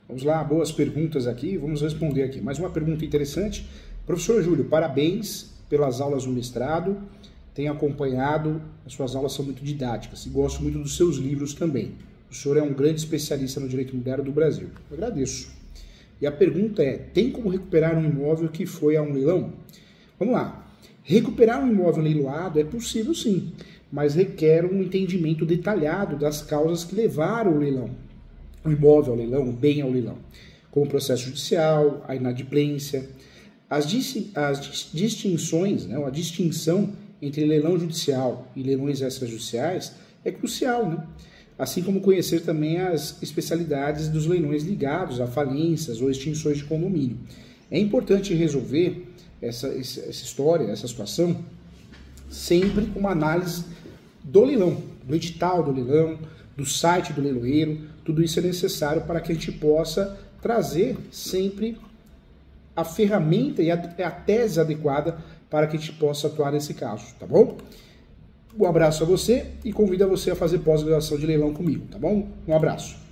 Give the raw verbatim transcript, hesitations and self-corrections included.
Vamos lá, boas perguntas aqui, vamos responder aqui. Mais uma pergunta interessante. Professor Júlio, parabéns pelas aulas do mestrado, tenho acompanhado, as suas aulas são muito didáticas e gosto muito dos seus livros também. O senhor é um grande especialista no direito imobiliário do Brasil. Eu agradeço. E a pergunta é, tem como recuperar um imóvel que foi a um leilão? Vamos lá. Recuperar um imóvel leiloado é possível sim, mas requer um entendimento detalhado das causas que levaram o leilão. O imóvel ao leilão, o bem ao leilão, como o processo judicial, a inadimplência. As, dis as distinções, né, a distinção entre leilão judicial e leilões extrajudiciais é crucial, né? Assim como conhecer também as especialidades dos leilões ligados a falências ou extinções de condomínio. É importante resolver essa, essa história, essa situação, sempre com uma análise do leilão, do edital do leilão, do site do leiloeiro. Tudo isso é necessário para que a gente possa trazer sempre a ferramenta e a, a tese adequada para que a gente possa atuar nesse caso, tá bom? Um abraço a você e convido a você a fazer pós-graduação de leilão comigo, tá bom? Um abraço.